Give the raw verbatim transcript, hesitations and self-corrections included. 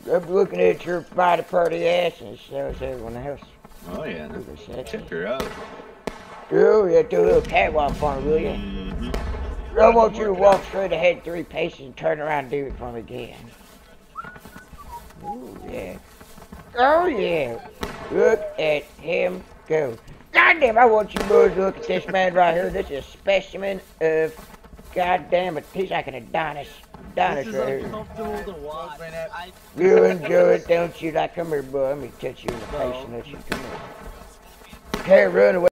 I'm looking at your body party ass and so is everyone else. Oh yeah, no. Looking sexy. Check her out. Oh, yeah, do a little catwalk for me, will you? Mm-hmm. I want you to walk straight ahead three paces and turn around and do it for me again. Ooh, yeah. Oh, yeah. Look at him go. Goddamn, I want you boys to look at this man right here. This is a specimen of, goddamn it, he's like an Adonis. Adonis This is right here. uncomfortable to watch. I, You enjoy it, don't you? Like, come here, boy. Let me touch you in the face and let you come here. Can't run away.